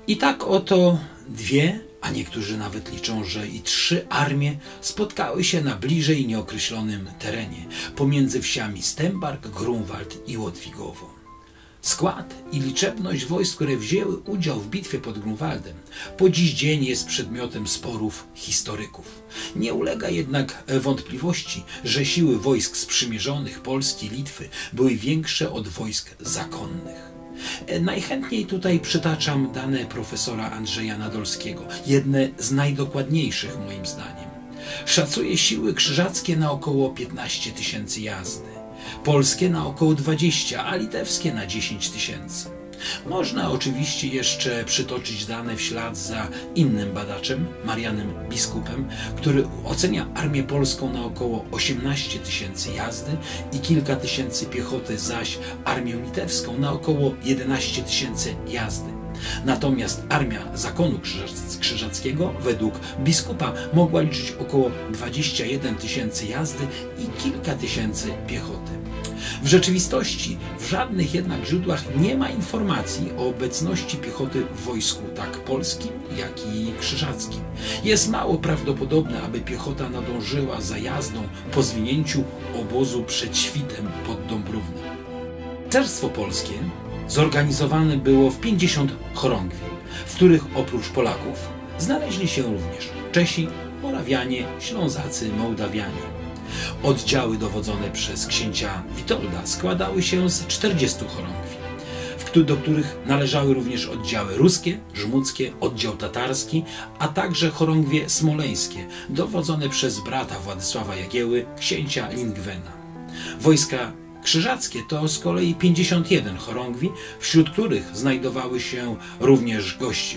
I tak oto dwie, a niektórzy nawet liczą, że i trzy armie spotkały się na bliżej nieokreślonym terenie pomiędzy wsiami Stębark, Grunwald i Łodwigowo. Skład i liczebność wojsk, które wzięły udział w bitwie pod Grunwaldem, po dziś dzień jest przedmiotem sporów historyków. Nie ulega jednak wątpliwości, że siły wojsk sprzymierzonych Polski i Litwy były większe od wojsk zakonnych. Najchętniej tutaj przytaczam dane profesora Andrzeja Nadolskiego, jedne z najdokładniejszych moim zdaniem. Szacuje siły krzyżackie na około 15 tysięcy jazdy, polskie na około 20, a litewskie na 10 tysięcy. Można oczywiście jeszcze przytoczyć dane w ślad za innym badaczem, Marianem Biskupem, który ocenia armię polską na około 18 tysięcy jazdy i kilka tysięcy piechoty, zaś armię litewską na około 11 tysięcy jazdy. Natomiast armia zakonu krzyżackiego według biskupa mogła liczyć około 21 tysięcy jazdy i kilka tysięcy piechoty. W rzeczywistości w żadnych jednak źródłach nie ma informacji o obecności piechoty w wojsku tak polskim, jak i krzyżackim. Jest mało prawdopodobne, aby piechota nadążyła za jazdą po zwinięciu obozu przed świtem pod Dąbrównem. Rycerstwo polskie zorganizowane było w 50 chorągwi, w których oprócz Polaków znaleźli się również Czesi, Morawianie, Ślązacy, Mołdawianie. Oddziały dowodzone przez księcia Witolda składały się z 40 chorągwi, do których należały również oddziały ruskie, żmudzkie, oddział tatarski, a także chorągwie smoleńskie, dowodzone przez brata Władysława Jagieły, księcia Lingwena. Wojska krzyżackie to z kolei 51 chorągwi, wśród których znajdowali się również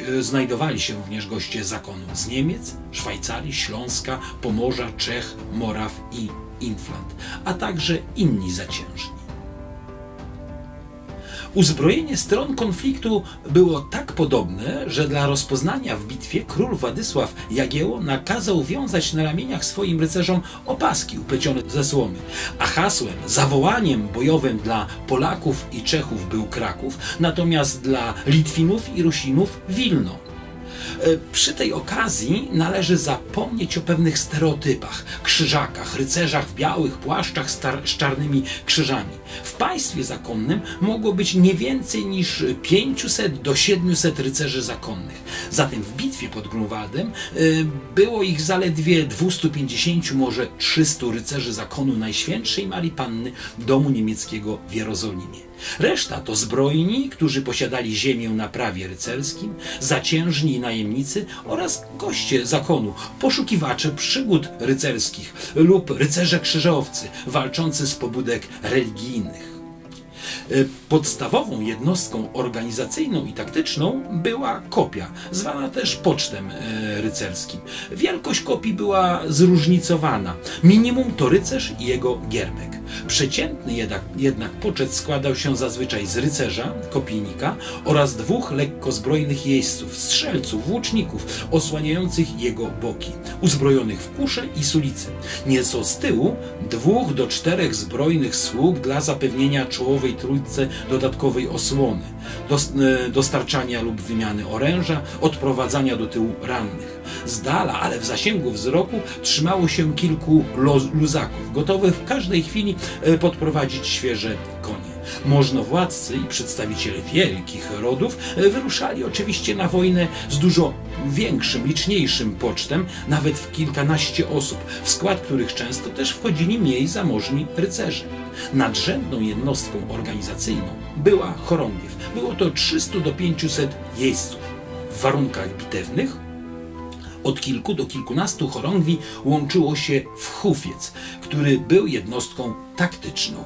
goście zakonu z Niemiec, Szwajcarii, Śląska, Pomorza, Czech, Moraw i Inflant, a także inni zaciężni. Uzbrojenie stron konfliktu było tak podobne, że dla rozpoznania w bitwie król Władysław Jagiełło nakazał wiązać na ramieniach swoim rycerzom opaski uplecione ze słomy, a hasłem, zawołaniem bojowym dla Polaków i Czechów był Kraków, natomiast dla Litwinów i Rusinów Wilno. Przy tej okazji należy zapomnieć o pewnych stereotypach, krzyżakach, rycerzach w białych płaszczach z czarnymi krzyżami. W państwie zakonnym mogło być nie więcej niż 500 do 700 rycerzy zakonnych. Zatem w bitwie pod Grunwaldem było ich zaledwie 250, może 300 rycerzy zakonu Najświętszej Marii Panny domu niemieckiego w Jerozolimie. Reszta to zbrojni, którzy posiadali ziemię na prawie rycerskim, zaciężni i najemnicy oraz goście zakonu, poszukiwacze przygód rycerskich lub rycerze krzyżowcy walczący z pobudek religijnych. Podstawową jednostką organizacyjną i taktyczną była kopia, zwana też pocztem rycerskim. Wielkość kopii była zróżnicowana. Minimum to rycerz i jego giermek. Przeciętny jednak poczet składał się zazwyczaj z rycerza, kopijnika oraz 2 lekkozbrojnych jeźdźców, strzelców, włóczników osłaniających jego boki, uzbrojonych w kusze i sulice. Nieco z tyłu 2 do 4 zbrojnych sług dla zapewnienia czołowej trójce dodatkowej osłony, dostarczania lub wymiany oręża, odprowadzania do tyłu rannych. Z dala, ale w zasięgu wzroku trzymało się kilku luzaków, gotowych w każdej chwili podprowadzić świeże konie. Możnowładcy i przedstawiciele wielkich rodów wyruszali oczywiście na wojnę z dużo większym, liczniejszym pocztem, nawet w kilkanaście osób, w skład których często też wchodzili mniej zamożni rycerze. Nadrzędną jednostką organizacyjną była chorągiew. Było to 300 do 500 jeźdźców. W warunkach bitewnych od kilku do kilkunastu chorągwi łączyło się w hufiec, który był jednostką taktyczną.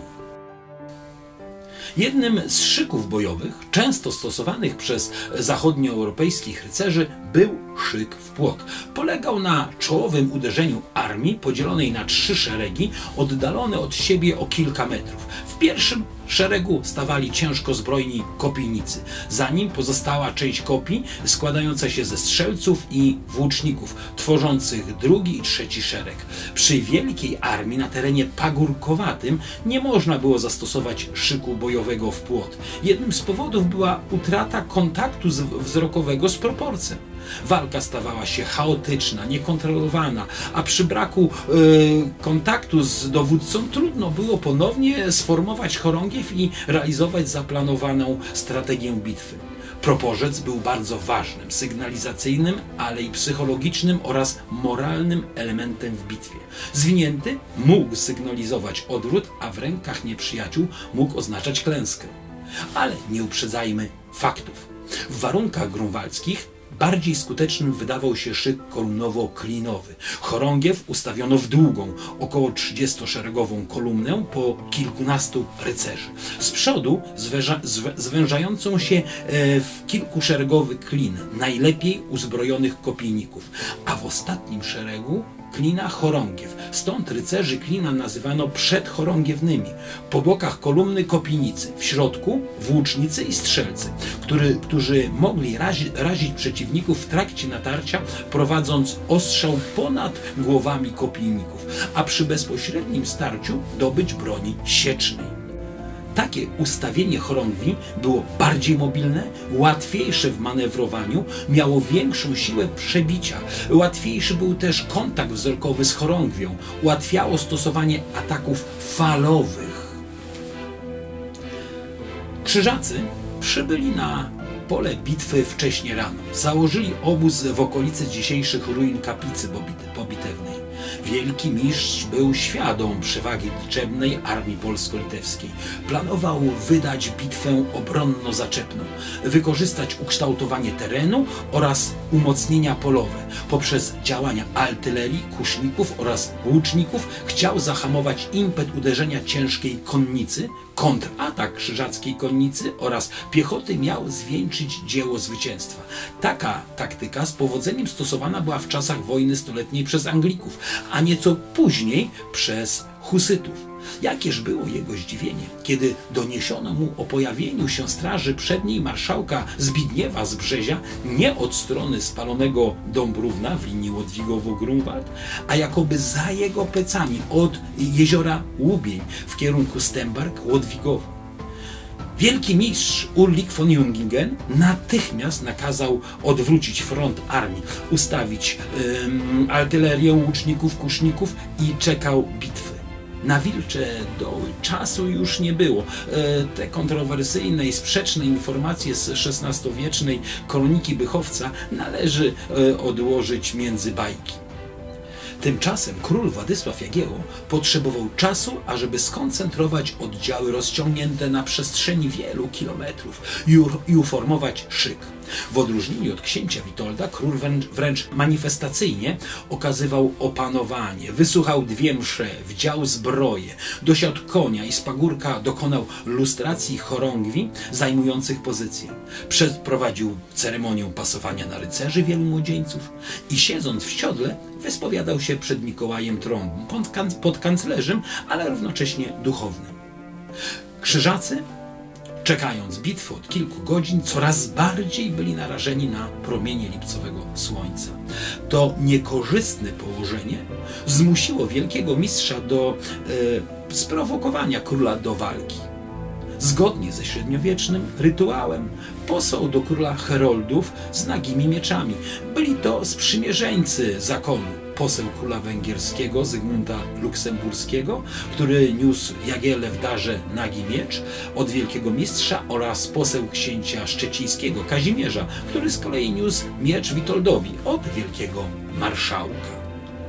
Jednym z szyków bojowych, często stosowanych przez zachodnioeuropejskich rycerzy, był szyk w płot. Polegał na czołowym uderzeniu armii podzielonej na 3 szeregi, oddalone od siebie o kilka metrów. W pierwszym szeregu stawali ciężko zbrojni kopijnicy. Za nim pozostała część kopii składająca się ze strzelców i włóczników, tworzących drugi i trzeci szereg. Przy wielkiej armii na terenie pagórkowatym nie można było zastosować szyku bojowego w płot. Jednym z powodów była utrata kontaktu wzrokowego z proporcją. Walka stawała się chaotyczna, niekontrolowana, a przy braku kontaktu z dowódcą trudno było ponownie sformować chorągiew i realizować zaplanowaną strategię bitwy. Proporzec był bardzo ważnym, sygnalizacyjnym, ale i psychologicznym oraz moralnym elementem w bitwie. Zwinięty mógł sygnalizować odwrót, a w rękach nieprzyjaciół mógł oznaczać klęskę. Ale nie uprzedzajmy faktów. W warunkach grunwaldzkich bardziej skutecznym wydawał się szyk kolumnowo-klinowy. Chorągiew ustawiono w długą, około 30-szeregową kolumnę po kilkunastu rycerzy. Z przodu zwężającą się w kilkuszeregowy klin najlepiej uzbrojonych kopijników, a w ostatnim szeregu klina chorągiew. Stąd rycerzy klina nazywano przedchorągiewnymi. Po bokach kolumny kopijnicy, w środku włócznicy i strzelcy, którzy mogli razić przeciwników w trakcie natarcia, prowadząc ostrzał ponad głowami kopijników, a przy bezpośrednim starciu dobyć broni siecznej. Takie ustawienie chorągwi było bardziej mobilne, łatwiejsze w manewrowaniu, miało większą siłę przebicia. Łatwiejszy był też kontakt wzrokowy z chorągwią. Ułatwiało stosowanie ataków falowych. Krzyżacy przybyli na pole bitwy wcześnie rano. Założyli obóz w okolicy dzisiejszych ruin kaplicy pobitewnej. Wielki mistrz był świadom przewagi liczebnej armii polsko-litewskiej. Planował wydać bitwę obronno-zaczepną, wykorzystać ukształtowanie terenu oraz umocnienia polowe. Poprzez działania artylerii, kuszników oraz łuczników chciał zahamować impet uderzenia ciężkiej konnicy. Kontratak krzyżackiej konnicy oraz piechoty miał zwieńczyć dzieło zwycięstwa. Taka taktyka z powodzeniem stosowana była w czasach wojny stuletniej przez Anglików, a nieco później przez Husytów. Jakież było jego zdziwienie, kiedy doniesiono mu o pojawieniu się straży przedniej marszałka Zbigniewa z Brzezia nie od strony spalonego Dąbrówna w linii Łodwigowo-Grunwald, a jakoby za jego plecami od jeziora Łubień w kierunku Stębark-Łodwigowo. Wielki mistrz Ulrich von Jungingen natychmiast nakazał odwrócić front armii, ustawić artylerię, łuczników, kuszników i czekał bitwy. Na Wilcze Doły czasu już nie było. Te kontrowersyjne i sprzeczne informacje z XVI-wiecznej kroniki Bychowca należy odłożyć między bajki. Tymczasem król Władysław Jagiełło potrzebował czasu, ażeby skoncentrować oddziały rozciągnięte na przestrzeni wielu kilometrów i uformować szyk. W odróżnieniu od księcia Witolda król wręcz manifestacyjnie okazywał opanowanie, wysłuchał 2 msze, wdział zbroję, dosiadł konia i z pagórka dokonał lustracji chorągwi zajmujących pozycję. Przeprowadził ceremonię pasowania na rycerzy wielu młodzieńców i siedząc w siodle wyspowiadał się przed Mikołajem Trąbą, podkanclerzem, ale równocześnie duchownym. Krzyżacy, czekając bitwy od kilku godzin, coraz bardziej byli narażeni na promienie lipcowego słońca. To niekorzystne położenie zmusiło wielkiego mistrza do sprowokowania króla do walki. Zgodnie ze średniowiecznym rytuałem posłał do króla heroldów z nagimi mieczami. Byli to sprzymierzeńcy zakonu. Poseł króla węgierskiego Zygmunta Luksemburskiego, który niósł Jagielle w darze nagi miecz od wielkiego mistrza, oraz poseł księcia szczecińskiego Kazimierza, który z kolei niósł miecz Witoldowi od wielkiego marszałka.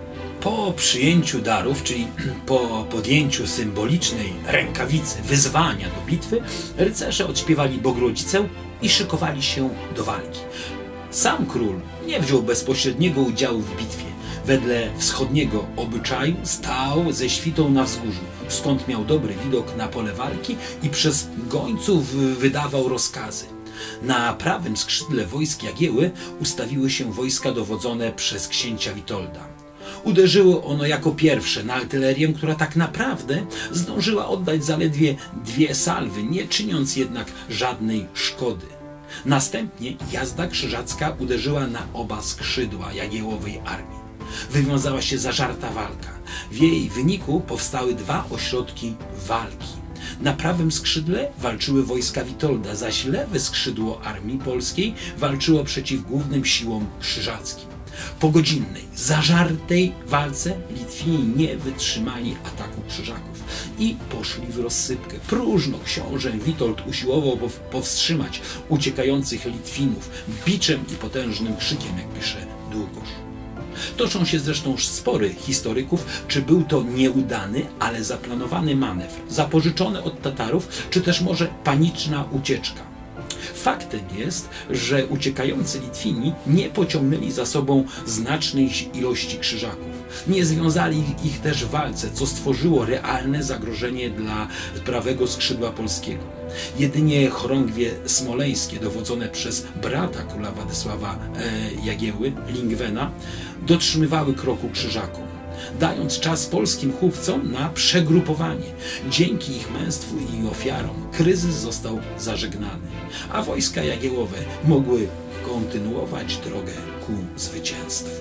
Po przyjęciu darów, czyli po podjęciu symbolicznej rękawicy wyzwania do bitwy, rycerze odśpiewali Bogrodzicę i szykowali się do walki. Sam król nie wziął bezpośredniego udziału w bitwie. Wedle wschodniego obyczaju stał ze świtą na wzgórzu, skąd miał dobry widok na pole walki i przez gońców wydawał rozkazy. Na prawym skrzydle wojsk Jagieły ustawiły się wojska dowodzone przez księcia Witolda. Uderzyło ono jako pierwsze na artylerię, która tak naprawdę zdążyła oddać zaledwie 2 salwy, nie czyniąc jednak żadnej szkody. Następnie jazda krzyżacka uderzyła na oba skrzydła Jagiełłowej armii. Wywiązała się zażarta walka. W jej wyniku powstały 2 ośrodki walki. Na prawym skrzydle walczyły wojska Witolda, zaś lewe skrzydło armii polskiej walczyło przeciw głównym siłom krzyżackim. Po godzinnej, zażartej walce Litwini nie wytrzymali ataku krzyżaków i poszli w rozsypkę. Próżno książę Witold usiłował powstrzymać uciekających Litwinów biczem i potężnym krzykiem, jak pisze Długosz. Toczą się zresztą spory historyków, czy był to nieudany, ale zaplanowany manewr, zapożyczony od Tatarów, czy też może paniczna ucieczka. Faktem jest, że uciekający Litwini nie pociągnęli za sobą znacznej ilości krzyżaków. Nie związali ich też w walce, co stworzyło realne zagrożenie dla prawego skrzydła polskiego. Jedynie chorągwie smoleńskie, dowodzone przez brata króla Władysława Jagiełły, Lingwena, dotrzymywały kroku krzyżakom, dając czas polskim chówcom na przegrupowanie. Dzięki ich męstwu i ofiarom kryzys został zażegnany, a wojska Jagiełłowe mogły kontynuować drogę ku zwycięstwu.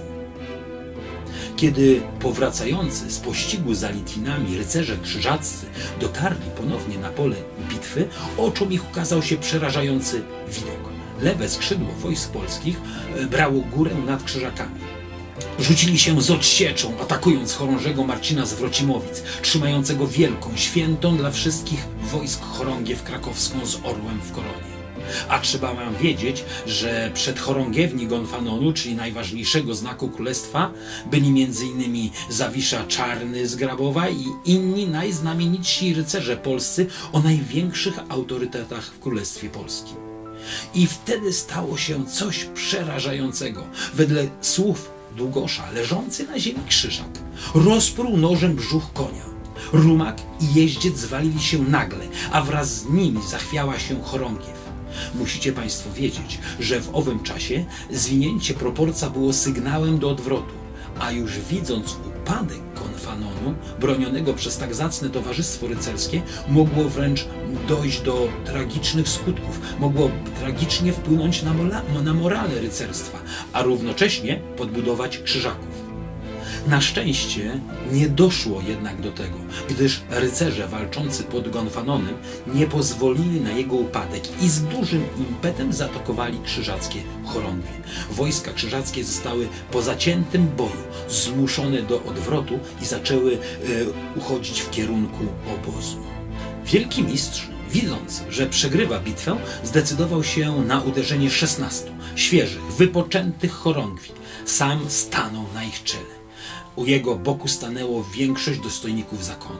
Kiedy powracający z pościgu za Litwinami rycerze krzyżaccy dotarli ponownie na pole bitwy, oczom ich ukazał się przerażający widok. Lewe skrzydło wojsk polskich brało górę nad krzyżakami. Rzucili się z odsieczą, atakując chorążego Marcina z Wrocimowic, trzymającego wielką, świętą dla wszystkich wojsk chorągiew krakowską z orłem w koronie. A trzeba wam wiedzieć, że przed chorągiewni Gonfanonu, czyli najważniejszego znaku królestwa, byli m.in. Zawisza Czarny z Grabowa i inni najznamienitsi rycerze polscy o największych autorytetach w Królestwie Polskim. I wtedy stało się coś przerażającego. Wedle słów Długosza, leżący na ziemi krzyżak rozprół nożem brzuch konia. Rumak i jeździec zwalili się nagle, a wraz z nimi zachwiała się chorągiew. Musicie Państwo wiedzieć, że w owym czasie zwinięcie proporca było sygnałem do odwrotu, a już widząc upadek Gonfanonu, bronionego przez tak zacne towarzystwo rycerskie, mogło wręcz dojść do tragicznych skutków, mogło tragicznie wpłynąć na morale rycerstwa, a równocześnie podbudować krzyżaków. Na szczęście nie doszło jednak do tego, gdyż rycerze walczący pod Gonfanonem nie pozwolili na jego upadek i z dużym impetem zaatakowali krzyżackie chorągwie. Wojska krzyżackie zostały po zaciętym boju zmuszone do odwrotu i zaczęły uchodzić w kierunku obozu. Wielki mistrz, widząc, że przegrywa bitwę, zdecydował się na uderzenie 16 świeżych, wypoczętych chorągwi. Sam stanął na ich czele. U jego boku stanęło większość dostojników zakonu.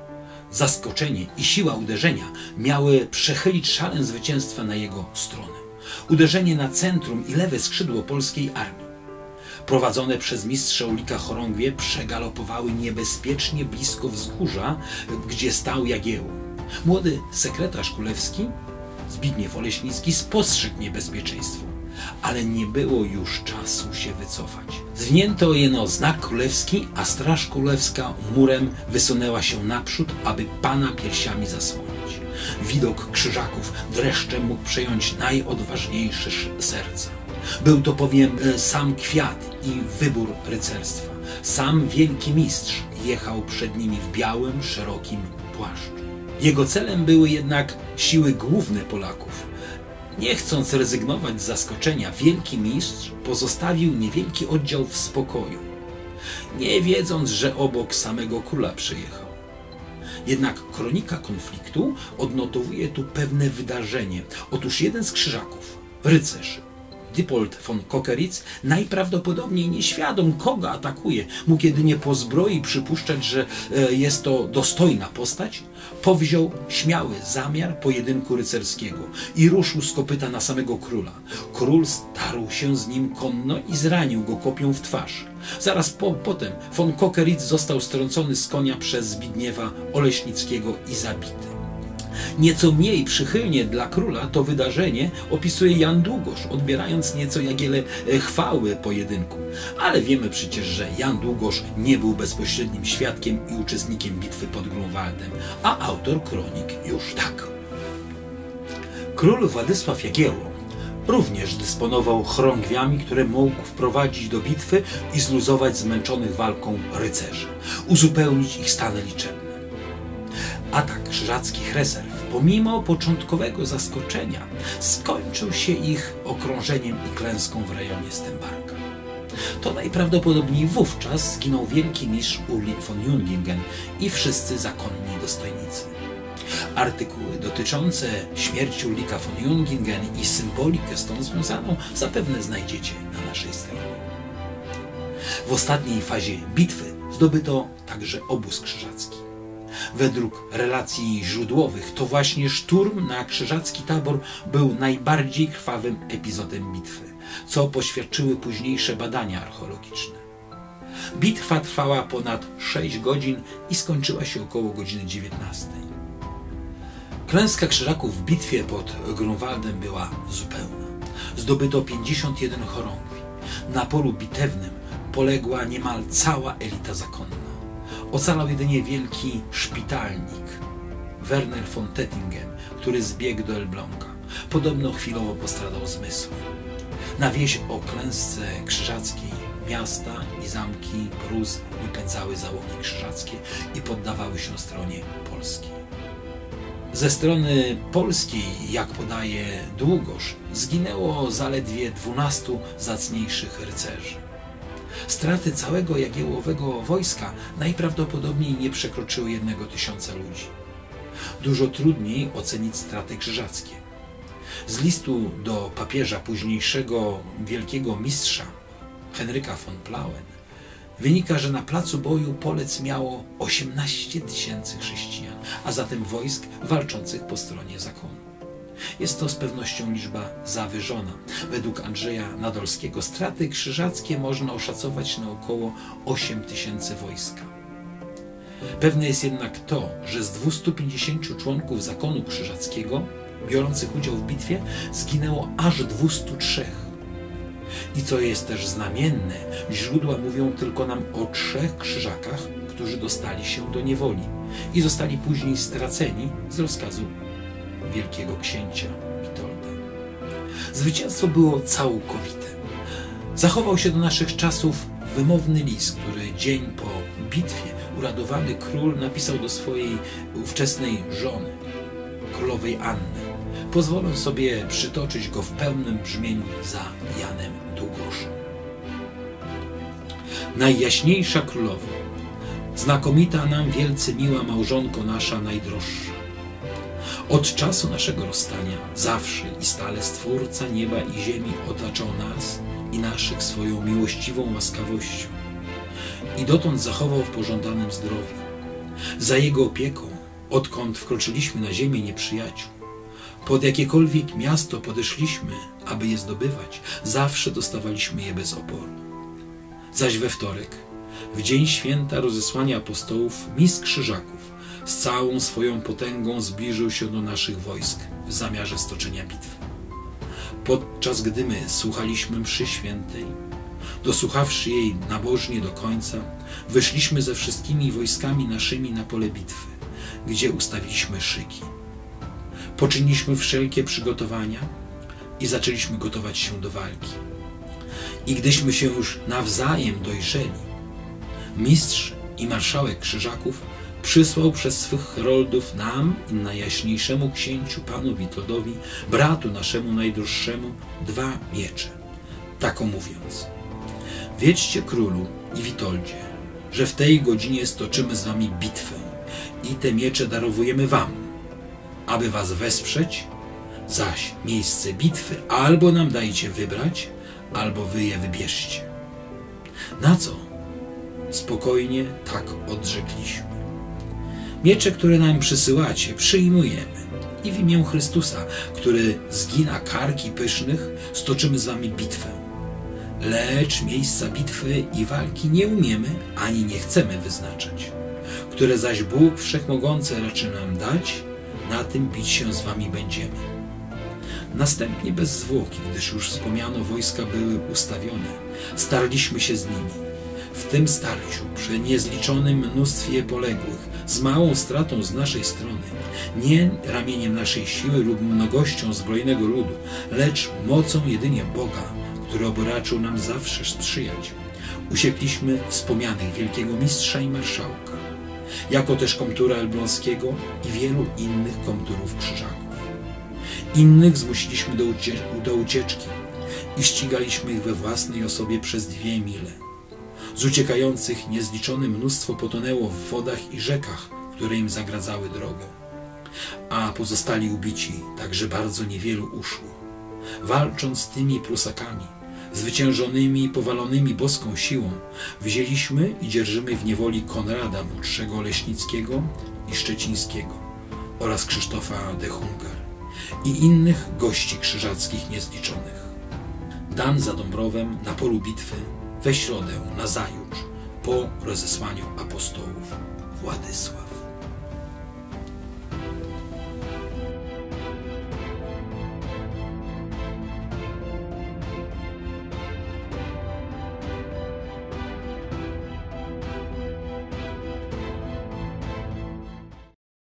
Zaskoczenie i siła uderzenia miały przechylić szalę zwycięstwa na jego stronę. Uderzenie na centrum i lewe skrzydło polskiej armii. Prowadzone przez mistrza Ulrika chorągwie przegalopowały niebezpiecznie blisko wzgórza, gdzie stał Jagiełło. Młody sekretarz królewski, Zbigniew Oleśnicki, spostrzegł niebezpieczeństwo, ale nie było już czasu się wycofać. Zwinięto jeno znak królewski, a straż królewska murem wysunęła się naprzód, aby pana piersiami zasłonić. Widok krzyżaków dreszczem mógł przejąć najodważniejsze serca. Był to bowiem sam kwiat i wybór rycerstwa. Sam wielki mistrz jechał przed nimi w białym, szerokim płaszczu. Jego celem były jednak siły główne Polaków. Nie chcąc rezygnować z zaskoczenia, wielki mistrz pozostawił niewielki oddział w spokoju, nie wiedząc, że obok samego króla przyjechał. Jednak kronika konfliktu odnotowuje tu pewne wydarzenie. Otóż jeden z krzyżaków, rycerz Diepold von Kokeritz, najprawdopodobniej nieświadom, kogo atakuje, mógł jedynie po zbroi przypuszczać, że jest to dostojna postać, powziął śmiały zamiar pojedynku rycerskiego i ruszył z kopyta na samego króla. Król starł się z nim konno i zranił go kopią w twarz. Zaraz potem von Kokeritz został strącony z konia przez Zbigniewa Oleśnickiego i zabity. Nieco mniej przychylnie dla króla to wydarzenie opisuje Jan Długosz, odbierając nieco Jagiele chwały pojedynku. Ale wiemy przecież, że Jan Długosz nie był bezpośrednim świadkiem i uczestnikiem bitwy pod Grunwaldem, a autor kronik już tak. Król Władysław Jagiełło również dysponował chorągwiami, które mógł wprowadzić do bitwy i zluzować zmęczonych walką rycerzy, uzupełnić ich stany liczebne. Atak krzyżackich rezerw, pomimo początkowego zaskoczenia, skończył się ich okrążeniem i klęską w rejonie Stębarka. To najprawdopodobniej wówczas zginął wielki mistrz Ulrich von Jungingen i wszyscy zakonni dostojnicy. Artykuły dotyczące śmierci Ulricha von Jungingen i symbolikę z tą związaną zapewne znajdziecie na naszej stronie. W ostatniej fazie bitwy zdobyto także obóz krzyżacki. Według relacji źródłowych to właśnie szturm na krzyżacki tabor był najbardziej krwawym epizodem bitwy, co poświadczyły późniejsze badania archeologiczne. Bitwa trwała ponad 6 godzin i skończyła się około godziny 19. Klęska krzyżaków w bitwie pod Grunwaldem była zupełna. Zdobyto 51 chorągwi. Na polu bitewnym poległa niemal cała elita zakonna. Ocalał jedynie wielki szpitalnik Werner von Tettingen, który zbiegł do Elbląga. Podobno chwilowo postradał zmysły. Na wieść o klęsce krzyżackiej miasta i zamki Prus wypędzały załogi krzyżackie i poddawały się stronie polskiej. Ze strony polskiej, jak podaje Długosz, zginęło zaledwie 12 zacniejszych rycerzy. Straty całego jagiełłowego wojska najprawdopodobniej nie przekroczyły 1000 ludzi. Dużo trudniej ocenić straty krzyżackie. Z listu do papieża późniejszego wielkiego mistrza Henryka von Plauen wynika, że na placu boju Polec miało 18 000 chrześcijan, a zatem wojsk walczących po stronie zakonu. Jest to z pewnością liczba zawyżona. Według Andrzeja Nadolskiego straty krzyżackie można oszacować na około 8000 wojska. Pewne jest jednak to, że z 250 członków zakonu krzyżackiego biorących udział w bitwie zginęło aż 203. I co jest też znamienne, źródła mówią tylko nam o 3 krzyżakach, którzy dostali się do niewoli i zostali później straceni z rozkazu wielkiego księcia Witolda. Zwycięstwo było całkowite. Zachował się do naszych czasów wymowny list, który dzień po bitwie uradowany król napisał do swojej ówczesnej żony, królowej Anny. Pozwolę sobie przytoczyć go w pełnym brzmieniu za Janem Długoszem. Najjaśniejsza królowo, znakomita nam wielce miła małżonko nasza najdroższa. Od czasu naszego rozstania zawsze i stale Stwórca nieba i ziemi otaczał nas i naszych swoją miłościwą łaskawością i dotąd zachował w pożądanym zdrowiu. Za Jego opieką, odkąd wkroczyliśmy na ziemię nieprzyjaciół, pod jakiekolwiek miasto podeszliśmy, aby je zdobywać, zawsze dostawaliśmy je bez oporu. Zaś we wtorek, w dzień święta rozesłania apostołów, mistrz krzyżaków z całą swoją potęgą zbliżył się do naszych wojsk w zamiarze stoczenia bitwy. Podczas gdy my słuchaliśmy mszy świętej, dosłuchawszy jej nabożnie do końca, wyszliśmy ze wszystkimi wojskami naszymi na pole bitwy, gdzie ustawiliśmy szyki. Poczyniliśmy wszelkie przygotowania i zaczęliśmy gotować się do walki. I gdyśmy się już nawzajem dojrzeli, mistrz i marszałek krzyżaków przysłał przez swych heroldów nam i najjaśniejszemu księciu panu Witoldowi, bratu naszemu najdroższemu, 2 miecze. Taką mówiąc: wiedźcie królu i Witoldzie, że w tej godzinie stoczymy z wami bitwę i te miecze darowujemy wam, aby was wesprzeć, zaś miejsce bitwy albo nam dajcie wybrać, albo wy je wybierzcie. Na co? Spokojnie tak odrzekliśmy. Miecze, które nam przysyłacie, przyjmujemy i w imię Chrystusa, który zgina karki pysznych, stoczymy z wami bitwę. Lecz miejsca bitwy i walki nie umiemy ani nie chcemy wyznaczać, które zaś Bóg Wszechmogący raczy nam dać, na tym bić się z wami będziemy. Następnie bez zwłoki, gdyż już wspomniano wojska były ustawione, starliśmy się z nimi. W tym starciu, przy niezliczonym mnóstwie poległych, z małą stratą z naszej strony, nie ramieniem naszej siły lub mnogością zbrojnego ludu, lecz mocą jedynie Boga, który oby nam zawsze sprzyjać, usiekliśmy wspomnianych wielkiego mistrza i marszałka, jako też komtura Elbląskiego i wielu innych komturów krzyżaków. Innych zmusiliśmy do ucieczki i ścigaliśmy ich we własnej osobie przez 2 mile. Z uciekających niezliczone mnóstwo potonęło w wodach i rzekach, które im zagradzały drogę. A pozostali ubici, także bardzo niewielu uszło. Walcząc z tymi Prusakami, zwyciężonymi i powalonymi boską siłą, wzięliśmy i dzierżymy w niewoli Konrada młodszego Oleśnickiego i Szczecińskiego oraz Krzysztofa de Hunger i innych gości krzyżackich niezliczonych. Dan za Dąbrowem na polu bitwy we środę nazajutrz po rozesłaniu apostołów Władysław.